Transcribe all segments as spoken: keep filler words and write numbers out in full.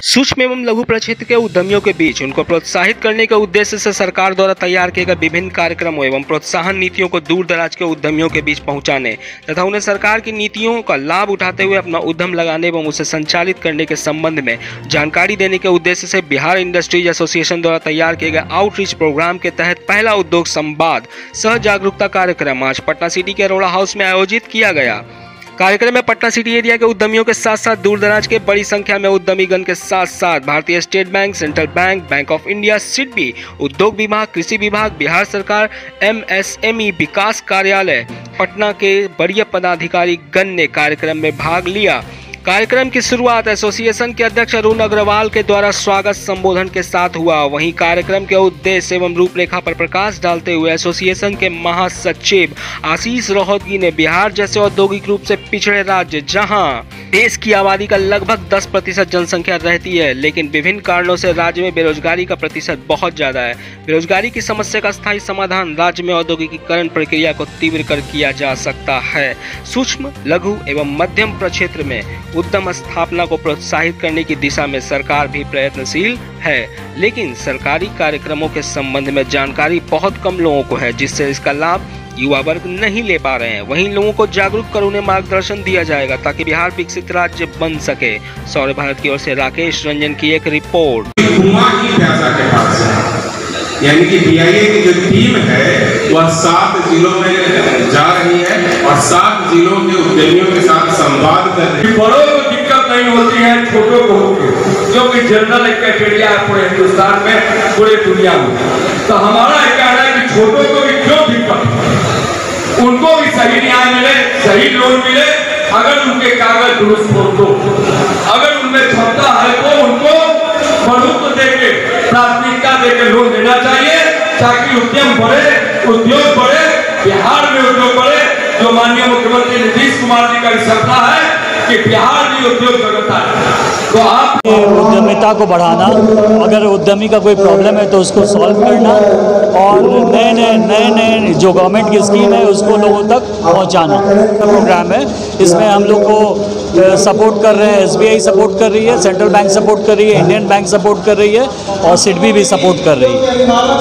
सूक्ष्म एवं लघु प्रक्षेत्र के उद्यमियों के बीच उनको प्रोत्साहित करने के उद्देश्य से सरकार द्वारा तैयार किए गए विभिन्न कार्यक्रमों एवं प्रोत्साहन नीतियों को दूर दराज के उद्यमियों के बीच पहुंचाने तथा उन्हें सरकार की नीतियों का लाभ उठाते हुए अपना उद्यम लगाने एवं उसे संचालित करने के संबंध में जानकारी देने के उद्देश्य से बिहार इंडस्ट्रीज एसोसिएशन द्वारा तैयार किए गए आउटरीच प्रोग्राम के तहत पहला उद्योग संवाद सह जागरूकता कार्यक्रम आज पटना सिटी के अरोड़ा हाउस में आयोजित किया गया। कार्यक्रम में पटना सिटी एरिया के उद्यमियों के साथ साथ दूर दराज के बड़ी संख्या में उद्यमीगण के साथ साथ भारतीय state bank, central bank, bank of India, SIDBI, उद्योग विभाग, कृषि विभाग, बिहार सरकार, एमएसएमई विकास कार्यालय पटना के बड़े पदाधिकारी गण ने कार्यक्रम में भाग लिया। कार्यक्रम की शुरुआत एसोसिएशन के अध्यक्ष अरुण अग्रवाल के द्वारा स्वागत संबोधन के साथ हुआ। वहीं कार्यक्रम के उद्देश्य एवं रूपरेखा पर प्रकाश डालते हुए एसोसिएशन के महासचिव आशीष रोहतगी ने बिहार जैसे औद्योगिक रूप से पिछड़े राज्य जहां देश की आबादी का लगभग दस प्रतिशत जनसंख्या रहती है, लेकिन विभिन्न कारणों से राज्य में बेरोजगारी का प्रतिशत बहुत ज्यादा है। बेरोजगारी की समस्या का स्थायी समाधान राज्य में औद्योगिकीकरण प्रक्रिया को तीव्र कर किया जा सकता है। सूक्ष्म, लघु एवं मध्यम प्रक्षेत्र में उद्यम स्थापना को प्रोत्साहित करने की दिशा में सरकार भी प्रयत्नशील है, लेकिन सरकारी कार्यक्रमों के संबंध में जानकारी बहुत कम लोगों को है, जिससे इसका लाभ युवा वर्ग नहीं ले पा रहे हैं। वहीं लोगों को जागरूक कर उन्हें मार्गदर्शन दिया जाएगा ताकि बिहार विकसित राज्य बन सके। सौर्य भारत की ओर से राकेश रंजन की एक रिपोर्ट। यानी कि बीआईए की जो टीम है वह सात जिलों में जा रही है और सात जिलों के उद्यमियों के साथ संवाद कर रही है। बड़ों को दिक्कत नहीं होती है, छोटों को होती है, जो कि जनरल कैटेगरिया है पूरे हिंदुस्तान में, पूरे दुनिया में। तो हमारा कहना है कि छोटों को भी क्यों दिक्कत, उनको भी सही न्याय मिले, सही लोन मिले, अगर उनके कागज दुरुस्त हो तो, अगर उनमें क्षमता है तो उनको बढ़ोतरी देके प्राथमिकता देकर लोन देना चाहिए ताकि उद्यम बढ़े, उद्योग बढ़े, बिहार में उद्योग बढ़े। जो माननीय मुख्यमंत्री नीतीश कुमार जी का सपना है कि बिहार भी उद्योग जगत है, तो आप उद्यमिता को बढ़ाना, अगर उद्यमी का कोई प्रॉब्लम है तो उसको सॉल्व करना और नए नए नए नए जो गवर्नमेंट की स्कीम है उसको लोगों तक पहुंचाना प्रोग्राम है। इसमें हम लोग को सपोर्ट कर रहे हैं, एसबीआई सपोर्ट कर रही है, सेंट्रल बैंक सपोर्ट कर रही है, इंडियन बैंक सपोर्ट कर रही है और सिडबी भी सपोर्ट कर रही है।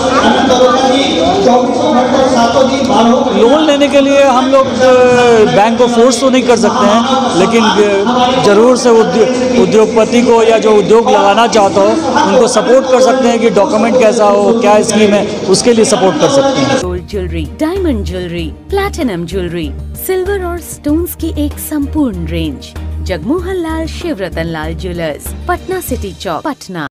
लोन लेने के लिए हम लोग बैंक को फोर्स तो नहीं कर सकते हैं, लेकिन जरूर से उद्योगपति को या जो उद्योग लगाना चाहता हो उनको सपोर्ट कर सकते हैं कि डॉक्यूमेंट कैसा हो, क्या स्कीम है, उसके लिए सपोर्ट कर सकते हैं। Gold jewellery, diamond jewellery, platinum jewellery, silver और स्टोन्स की एक संपूर्ण range. Jagmohan Lal Shivratan Lal jewellers, Patna City Chowk, Patna.